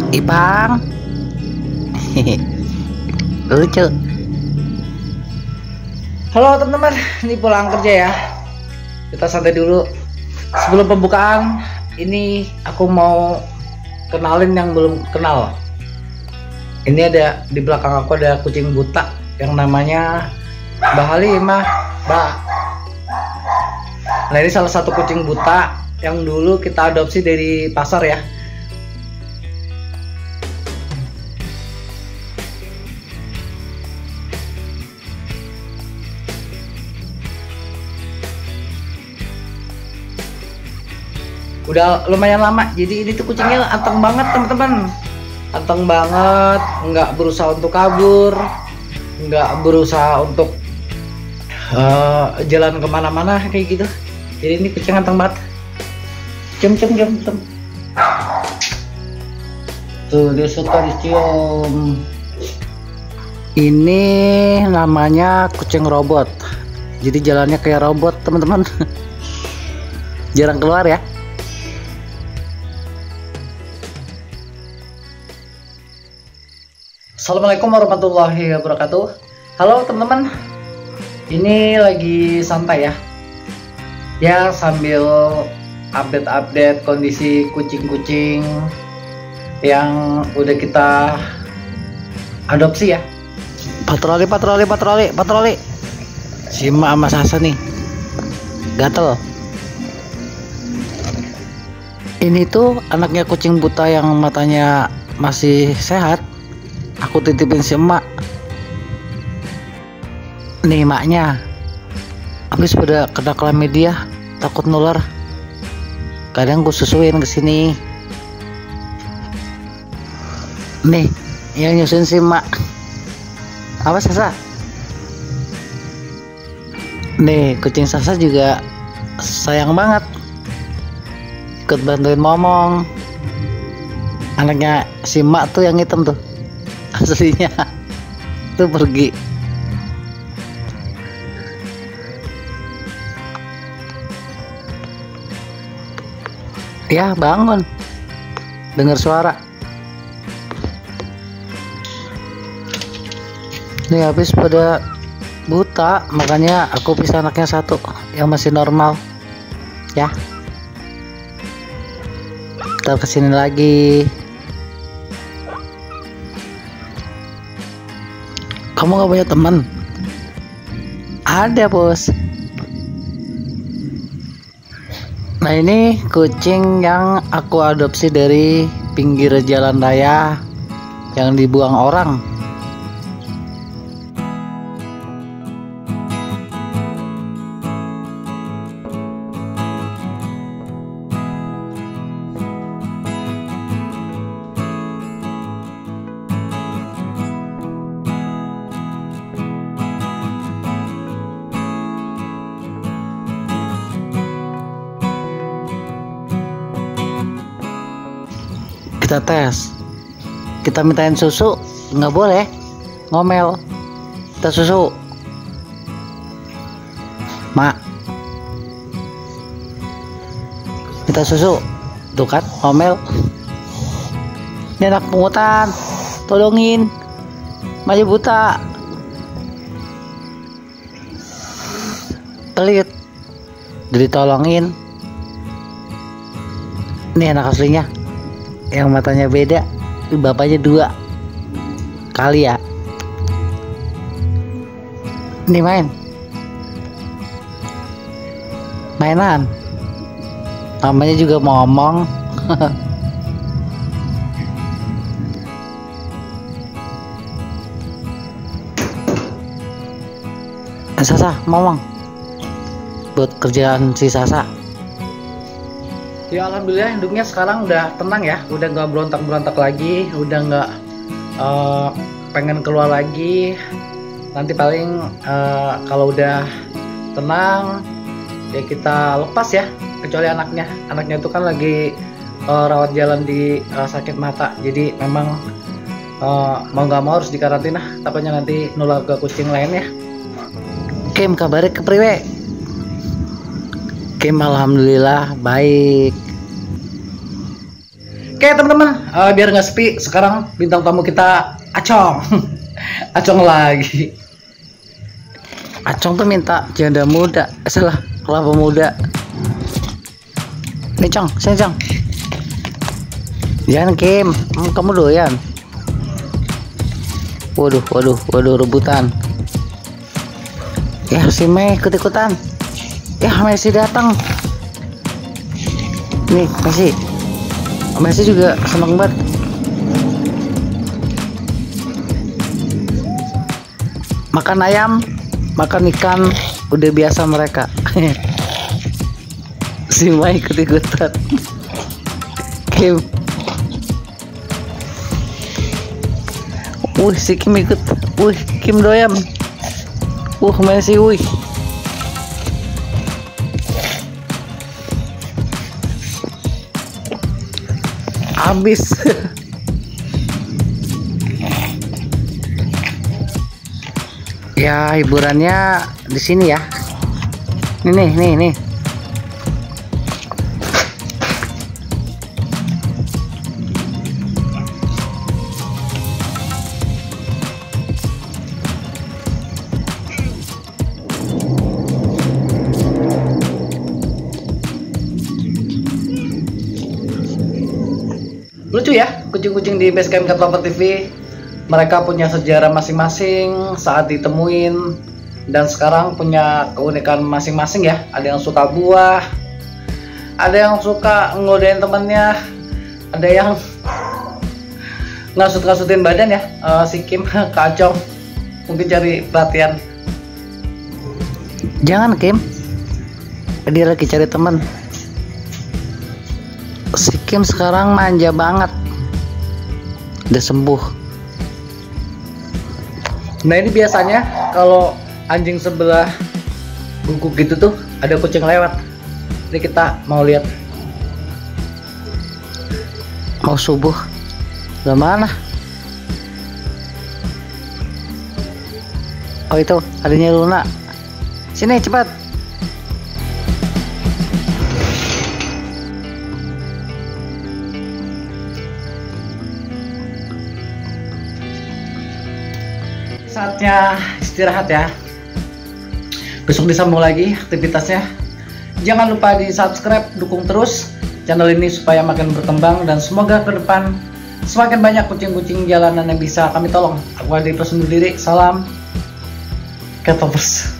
Ipang. Lucu. Halo teman-teman, ini pulang kerja ya. Kita santai dulu. Sebelum pembukaan, ini aku mau kenalin yang belum kenal. Ini ada di belakang aku ada kucing buta yang namanya Mbak Halimah. Nah, ini salah satu kucing buta yang dulu kita adopsi dari pasar ya. Udah lumayan lama, jadi ini tuh kucingnya anteng banget teman-teman, anteng banget, nggak berusaha untuk kabur, nggak berusaha untuk jalan kemana-mana kayak gitu. Jadi ini kucing anteng banget. Cium. Tuh dia suka dicium. Ini namanya kucing robot, jadi jalannya kayak robot teman-teman. Jarang keluar ya. Assalamualaikum warahmatullahi wabarakatuh. Halo teman-teman, ini lagi santai ya. Ya sambil update kondisi kucing-kucing yang udah kita adopsi ya. Patroli. Sima sama Sasa nih, gatel. Ini tuh anaknya kucing buta yang matanya masih sehat. Aku titipin si emak. Nih emaknya habis pada kena chlamydia, takut nular. Kadang gue susuin ke sini. Nih yang nyusuin si emak. Apa Sasa? Nih kucing Sasa juga sayang banget, ikut bantuin momong. Anaknya si emak tuh yang hitam tuh, aslinya tuh pergi. Ya bangun, dengar suara. Nih habis pada buta, makanya aku pisah anaknya satu yang masih normal ya. Kita kesini lagi. Kamu gak punya teman? Ada bos. Nah ini kucing yang aku adopsi dari pinggir jalan raya yang dibuang orang. Kita tes, kita mintain susu, nggak boleh ngomel. Kita susu, mak, minta susu, tuh kan ngomel. Ini anak pungutan, tolongin, masih buta, pelit, jadi tolongin. Ini anak aslinya yang matanya beda, bapaknya dua kali ya. Ini mainan, namanya juga ngomong. Sasa ngomong buat kerjaan si Sasa. Ya alhamdulillah hidungnya sekarang udah tenang ya, udah nggak berontak lagi, udah nggak pengen keluar lagi. Nanti paling kalau udah tenang ya kita lepas ya, kecuali anaknya itu kan lagi rawat jalan di sakit mata, jadi memang mau nggak mau harus dikarantina, takutnya nanti nular ke kucing lain ya. Kim kabarnya kepriwe? Kim alhamdulillah baik. Oke teman-teman, biar nggak sepi, sekarang bintang tamu kita Acong. Acong lagi. Acong tuh minta janda muda, salah, kelapa muda. Nih Cong, sini Cong. Jangan Kim, kamu doyan. Waduh, rebutan. Ya si Mei ikut-ikutan. Ya Messi datang. Nih Messi juga seneng banget. Makan ayam, makan ikan, udah biasa mereka. Si Mai ikut-ikutan. Kim. Si Kim ikut. Kim doyan. Messi, habis. Ya hiburannya di sini ya. Nih. Lucu ya, kucing-kucing di Basecamp Cat Lover TV. Mereka punya sejarah masing-masing saat ditemuin, dan sekarang punya keunikan masing-masing ya. Ada yang suka buah, ada yang suka ngodain temennya, ada yang ngasut-ngasutin badan ya. Si Kim kacau, mungkin cari perhatian. Jangan Kim, dia lagi cari teman. Si Kim sekarang manja banget, udah sembuh. Nah ini biasanya kalau anjing sebelah guguk gitu tuh ada kucing lewat. Jadi kita mau lihat. Mau subuh, udah mana? Oh itu adanya Luna. Sini cepat. Saatnya istirahat ya. Besok disambung lagi aktivitasnya. Jangan lupa di subscribe, dukung terus channel ini supaya makin berkembang, dan semoga ke depan semakin banyak kucing-kucing jalanan yang bisa kami tolong. Aku Adi undur diri. Salam Cat Lovers.